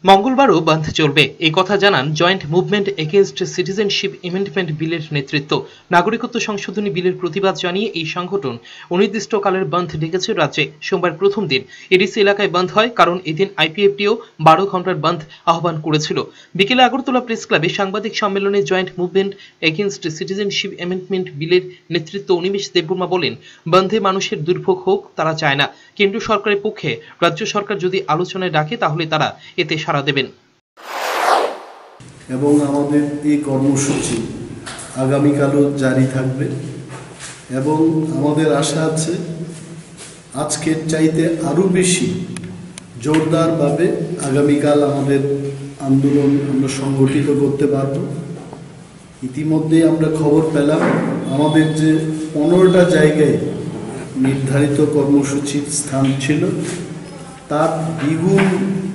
মঙ্গলবারও বন্ধ চলবে এই কথা জানান joint movement against citizenship amendment বিলের নেতৃত্ব। নাগরিকত্ব সংশোধনী বিলের প্রতিবাদ জানিয়ে এই সংগঠন অনির্দিষ্টকালের বন্ধ ডেকেছে রাজ্যে। সোমবার প্রথম দিন এডিসি এলাকায় বন্ধ হয়, কারণ এদিন আইপিএফটিও 12 ঘন্টার বন্ধ আহ্বান করেছিল। বিকেলে আগরতলা প্রেস ক্লাবে সাংবাদিক সম্মেলনে joint movement against citizenship amendment বিলের নেতৃত্ব অনিমেষ দেববর্মা বলেন, বন্ধে মানুষের দুর্ভোগ হোক তারা চায় না। কেন্দ্র সরকারের পক্ষে রাজ্য সরকার যদি আলোচনায় ডাকে তাহলে তারা এতে সাড়া দেবেন। এবং আমাদের এই কর্মসূচি আগামীকালও জারি থাকবে এবং আমাদের আশা আছে আজকের চাইতে আরও বেশি জোরদারভাবে আগামীকাল আমাদের আন্দোলন আমরা সংগঠিত করতে পারব। ইতিমধ্যে আমরা খবর পেলাম আমাদের যে 15টা জায়গায় নির্ধারিত কর্মসূচির স্থান ছিল তার দ্বিগুণ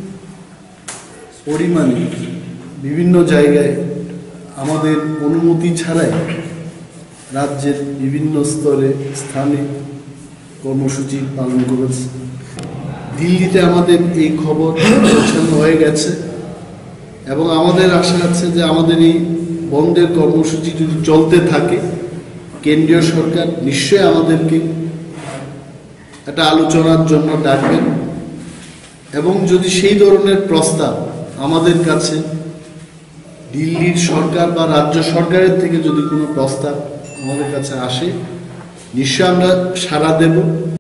পরিমাণে বিভিন্ন জায়গায় আমাদের অনুমতি ছাড়াই রাজ্যের বিভিন্ন স্তরে স্থানে কর্মসূচি পালন করেছে। দিল্লিতে আমাদের এই খবর পৌঁছানো হয়ে গেছে এবং আমাদের আশা আছে যে আমাদের এই বন্ধের কর্মসূচি যদি চলতে থাকে কেন্দ্রীয় সরকার নিশ্চয়ই আমাদেরকে একটা আলোচনার জন্য ডাকবেন এবং যদি সেই ধরনের প্রস্তাব আমাদের কাছে দিল্লির সরকার বা রাজ্য সরকারের থেকে যদি কোনো প্রস্তাব আমাদের কাছে আসে নিশ্চয় আমরা সাড়া দেব।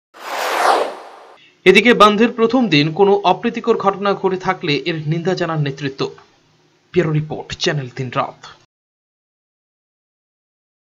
এদিকে বন্ধের প্রথম দিন কোনো অপ্রীতিকর ঘটনা ঘটে থাকলে এর নিন্দা জানান নেতৃত্ব। ব্যুরো রিপোর্ট, চ্যানেল 3 রাত।